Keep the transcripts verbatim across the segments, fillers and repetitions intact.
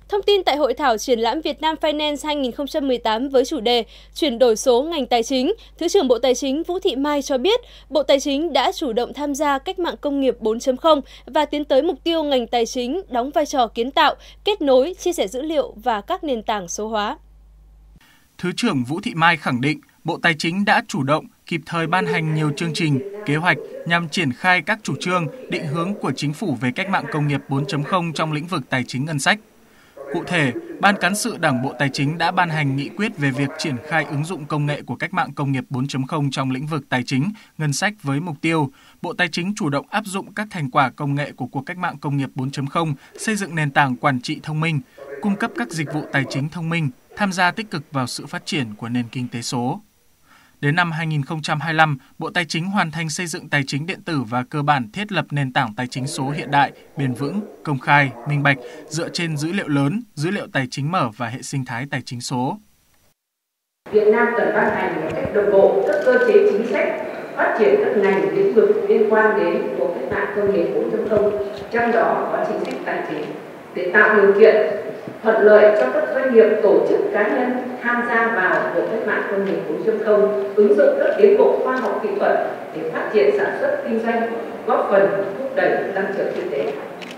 Thông tin tại Hội thảo triển lãm Việt Nam Finance hai nghìn không trăm mười tám với chủ đề Chuyển đổi số ngành tài chính, Thứ trưởng Bộ Tài chính Vũ Thị Mai cho biết, Bộ Tài chính đã chủ động tham gia cách mạng công nghiệp bốn chấm không và tiến tới mục tiêu ngành tài chính đóng vai trò kiến tạo, kết nối, chia sẻ dữ liệu và các nền tảng số hóa. Thứ trưởng Vũ Thị Mai khẳng định, Bộ Tài chính đã chủ động, kịp thời ban hành nhiều chương trình, kế hoạch nhằm triển khai các chủ trương, định hướng của Chính phủ về cách mạng công nghiệp bốn chấm không trong lĩnh vực tài chính ngân sách. Cụ thể, Ban Cán sự Đảng Bộ Tài chính đã ban hành nghị quyết về việc triển khai ứng dụng công nghệ của cách mạng công nghiệp bốn chấm không trong lĩnh vực tài chính, ngân sách với mục tiêu Bộ Tài chính chủ động áp dụng các thành quả công nghệ của cuộc cách mạng công nghiệp bốn chấm không, xây dựng nền tảng quản trị thông minh, cung cấp các dịch vụ tài chính thông minh, tham gia tích cực vào sự phát triển của nền kinh tế số. Đến năm hai nghìn không trăm hai mươi lăm, Bộ Tài chính hoàn thành xây dựng tài chính điện tử và cơ bản thiết lập nền tảng tài chính số hiện đại, bền vững, công khai, minh bạch, dựa trên dữ liệu lớn, dữ liệu tài chính mở và hệ sinh thái tài chính số. Việt Nam cần ban hành một cách đồng bộ các cơ chế chính sách, phát triển các ngành lĩnh vực liên quan đến cuộc cách mạng công nghiệp bốn chấm không, trong đó có chính sách tài chính, để tạo điều kiện thuận lợi cho các doanh nghiệp, tổ chức, cá nhân tham gia vào cuộc cách mạng công nghiệp bốn chấm không, ứng dụng các tiến bộ khoa học kỹ thuật để phát triển sản xuất kinh doanh, góp phần thúc đẩy tăng trưởng kinh tế.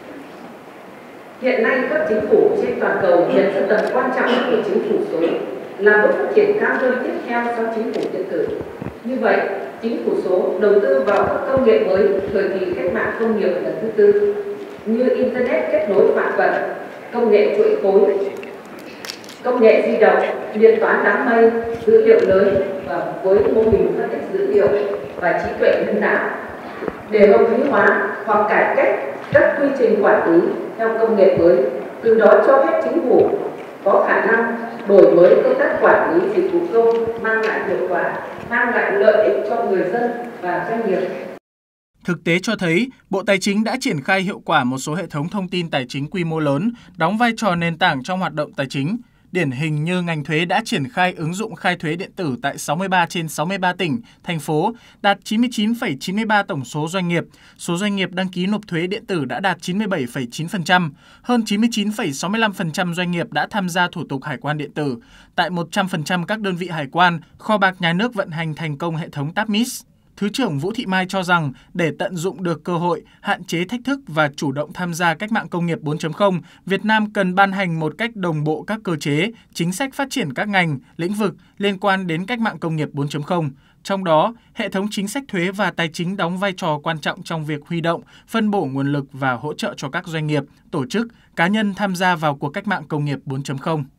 Hiện nay các chính phủ trên toàn cầu nhận ra tầm quan trọng của chính phủ số là bước phát triển cao hơn tiếp theo sau chính phủ điện tử. Như vậy, chính phủ số đầu tư vào các công nghệ mới thời kỳ cách mạng công nghiệp lần thứ tư như internet kết nối vạn vật, công nghệ chuỗi khối, công nghệ di động, điện toán đám mây, dữ liệu lớn và với mô hình phân tích dữ liệu và trí tuệ nhân tạo để hợp lý hóa hoặc cải cách các quy trình quản lý theo công nghệ mới, từ đó cho phép chính phủ có khả năng đổi mới công tác quản lý dịch vụ công, mang lại hiệu quả, mang lại lợi ích cho người dân và doanh nghiệp. Thực tế cho thấy, Bộ Tài chính đã triển khai hiệu quả một số hệ thống thông tin tài chính quy mô lớn, đóng vai trò nền tảng trong hoạt động tài chính. Điển hình như ngành thuế đã triển khai ứng dụng khai thuế điện tử tại sáu mươi ba trên sáu mươi ba tỉnh, thành phố, đạt chín mươi chín phẩy chín mươi ba tổng số doanh nghiệp. Số doanh nghiệp đăng ký nộp thuế điện tử đã đạt chín mươi bảy phẩy chín phần trăm. Hơn chín mươi chín phẩy sáu mươi lăm phần trăm doanh nghiệp đã tham gia thủ tục hải quan điện tử. Tại một trăm phần trăm các đơn vị hải quan, kho bạc nhà nước vận hành thành công hệ thống táp mít. Thứ trưởng Vũ Thị Mai cho rằng để tận dụng được cơ hội, hạn chế thách thức và chủ động tham gia cách mạng công nghiệp bốn chấm không, Việt Nam cần ban hành một cách đồng bộ các cơ chế, chính sách phát triển các ngành, lĩnh vực liên quan đến cách mạng công nghiệp bốn chấm không. Trong đó, hệ thống chính sách thuế và tài chính đóng vai trò quan trọng trong việc huy động, phân bổ nguồn lực và hỗ trợ cho các doanh nghiệp, tổ chức, cá nhân tham gia vào cuộc cách mạng công nghiệp bốn chấm không.